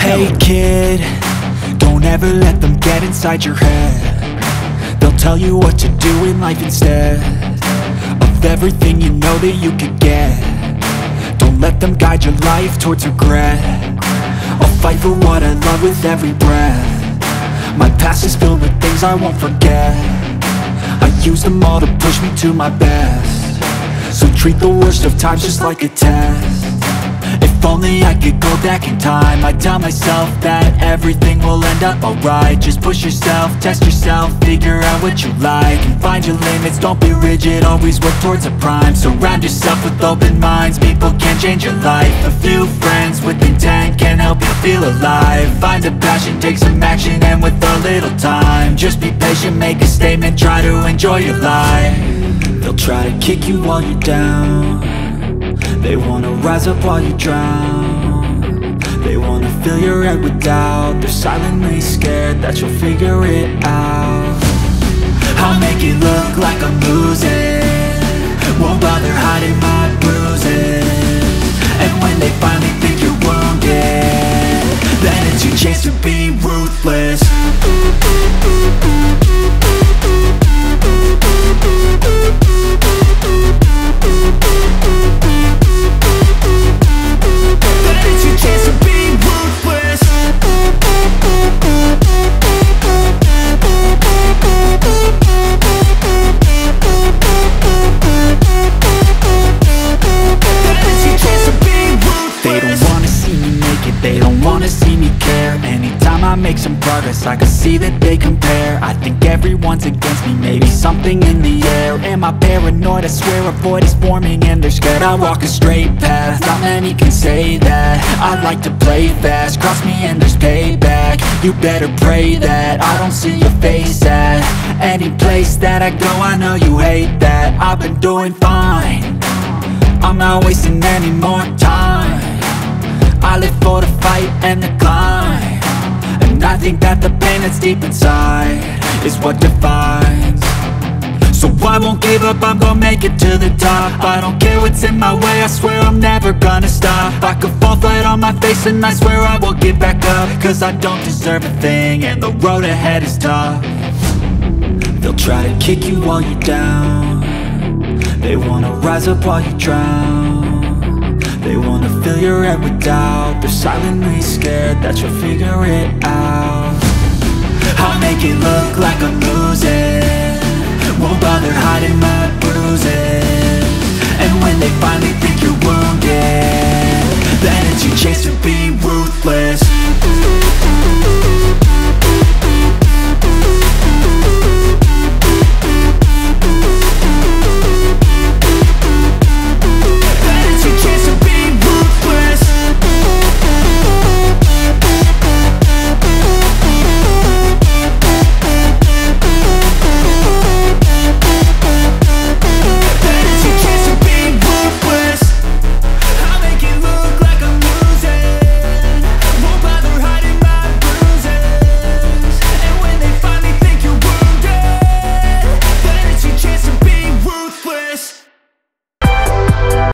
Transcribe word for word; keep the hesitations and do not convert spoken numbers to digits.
Hey kid, don't ever let them get inside your head. They'll tell you what to do in life instead of everything you know that you could get. Don't let them guide your life towards regret. I'll fight for what I love with every breath. My past is filled with things I won't forget. I use them all to push me to my best. So treat the worst of times just like a test. If only I could go back in time, I'd tell myself that everything will end up alright. Just push yourself, test yourself, figure out what you like, and find your limits, don't be rigid, always work towards a prime. Surround yourself with open minds, people can change your life. A few friends with intent can help you feel alive. Find a passion, take some action, and with a little time, just be patient, make a statement, try to enjoy your life. They'll try to kick you while you're down. They wanna rise up while you drown. They wanna fill your head with doubt. They're silently scared that you'll figure it out. I'll make it look like I'm losing, won't bother hiding my bruises. And when they finally think you're wounded, then it's your chance to be ruthless. I make some progress, I can see that they compare. I think everyone's against me, maybe something in the air. Am I paranoid? I swear a void is forming and they're scared. I walk a straight path, not many can say that. I like to play fast, cross me and there's payback. You better pray that I don't see your face at any place that I go. I know you hate that. I've been doing fine, I'm not wasting any more time. I live for the fight and the climb, and I think that the pain that's deep inside is what defines. So I won't give up, I'm gonna make it to the top. I don't care what's in my way, I swear I'm never gonna stop. I could fall flat on my face and I swear I will get back up, cause I don't deserve a thing and the road ahead is tough. They'll try to kick you while you're down. They wanna rise up while you drown. They wanna fill your head with doubt. They're silently scared that you'll figure it out. I'll make it look like I'm losing, won't bother hiding my bruises.